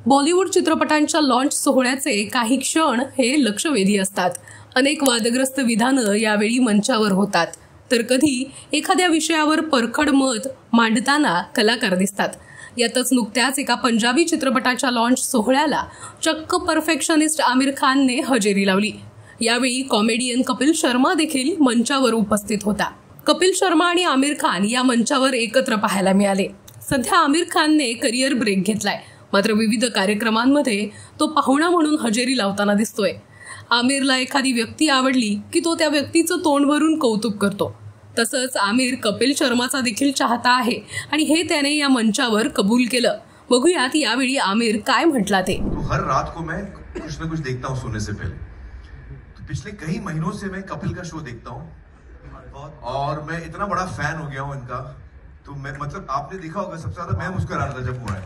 बॉलिवूड चित्रपटांच्या लॉन्च सोहळ्याचे काही क्षण हे लक्षवेधी असतात। अनेक वादग्रस्त विधानं यावेळी मंचावर होतात, तर कधी एखाद्या विषयावर परखड मत मांडताना कलाकार दिसतात। यातच नुकत्याच एका पंजाबी चित्रपटाच्या लॉन्च सोहळ्याला चक्क परफेक्शनिस्ट आमिर खानने हजेरी लावली। यावेळी कॉमेडियन कपिल शर्मा देखील मंचावर उपस्थित होता। कपिल शर्मा आणि आमिर खान या मंचावर एकत्र पाहायला मिळाले। सध्या आमिर खानने करिअर ब्रेक घेतलाय, मात्र विविध कार्यक्रमांमध्ये तो पाहुणा म्हणून हजेरी लावताना दिसतोय। आमिरला एखादी व्यक्ती आवडली की तो त्या व्यक्तीचं तोंड भरून कौतुक करतो। तसंच आमिर कपिल शर्माचा देखील चाहता आहे आणि हे त्याने या मंचावर कबूल केलं। बघूयात यावेळी आमिर काय म्हटला ते। हर रात को मैं कुछ न कुछ देखता हूँ सोने से पहले। तो पिछले कई महीनों से मैं कपिल का शो देखता हूँ और मैं इतना बड़ा फैन हो गया हूँ इनका। तो मैं मतलब आपने देखा होगा सबसे ज्यादा मैं मुस्कुरा रहा था जब हुआ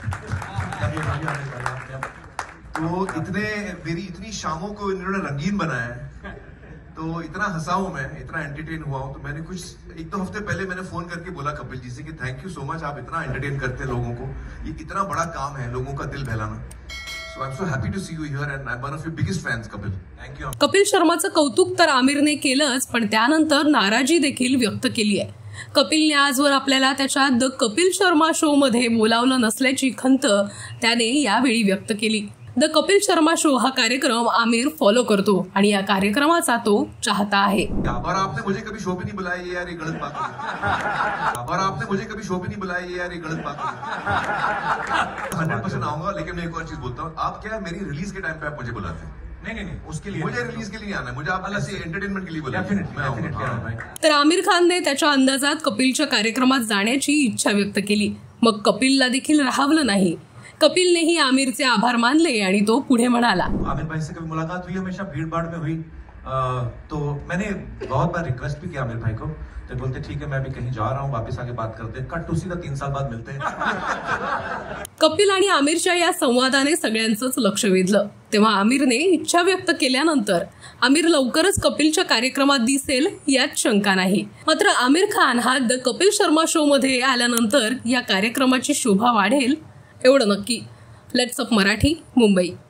है। तो मेरी इतनी शामों को इन्होंने रंगीन बनाया है, तो इतना हंसा हूं मैं, इतना एंटरटेन हुआ हूं। तो मैंने कुछ 1-2 हफ्ते पहले मैंने फोन करके बोला कपिल जी से कि थैंक यू सो मच, आप इतना एंटरटेन करते हैं लोगों को। ये इतना बड़ा काम है लोगों का दिल बहलाना। So I'm so happy to see you here and I'm one of your biggest fans, Kapil. Thank you. Kapil शर्माचं कौतुक तर आमिरने केलंच, पण त्यानंतर नाराजी देखील व्यक्त केली आहे। कपिलने आजवर आपल्याला त्याच्या द कपिल शर्मा शो मध्ये बोलावलं नसल्याची खंत त्याने यावेळी व्यक्त केली। द कपिल शर्मा शो हा कार्यक्रम आमिर फॉलो करतो आणि या कार्यक्रमाचा तो चाहता आहे। और आपने मुझे कभी शो पे नहीं बुलाया यार, ये गलत बात है। और आपने मुझे कभी शो पे नहीं बुलाया यार, ये गलत बात है। 100% आऊंगा, लेकिन मैं एक और चीज बोलता हूँ, आप क्या मेरी रिलीज के टाइम पे आप मुझे बुलाते हैं? नहीं, उसके लिए मुझे रिलीज के लिए आना है, मुझे आप अलग से एंटरटेनमेंट के लिए बुलाया। तर आमिर खानने त्याच्या अंदाजात कपिलच्या कार्यक्रमात जाण्याची इच्छा व्यक्त केली, मग कपिलला देखील राहवलं नाही। कपिलनेही आमिरचे आभार मानले आणि तो पुढे म्हणाला, आमिर भाई से कभी मुलाकात हुई, हमेशा भीड़ भाड़ में हुई, तो मैंने बहुत बार रिक्वेस्ट भी किया आमिर भाई को, तो बोलते ठीक है मैं भी कहीं जा रहा हूँ, वापस आके बात करते हैं। कट टू सीधा 3 साल बाद मिलते हैं। कपिल आणि आमिरच्या या संवादाने सगळ्यांचंच लक्ष वेधलं। तेव्हा आमिरने इच्छा व्यक्त केल्यानंतर आमिर लवकरच कपिलच्या कार्यक्रमात दिसेल यात शंका नाही। मात्र आमिर खान हा द कपिल शर्मा शो मध्ये आल्यानंतर या कार्यक्रमाची शोभा वाढेल एवढं नक्की। Let's up Marathi, Mumbai.